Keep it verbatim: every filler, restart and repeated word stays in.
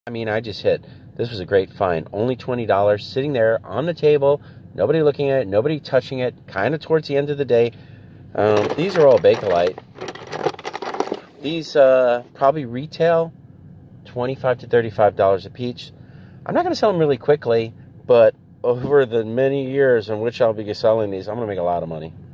I mean, I just hit. This was a great find. Only twenty dollars, sitting there on the table, nobody looking at it, nobody touching it, kind of towards the end of the day. Um, these are all Bakelite. These uh, probably retail twenty-five to thirty-five dollars a piece. I'm not going to sell them really quickly, but over the many years in which I'll be selling these, I'm going to make a lot of money.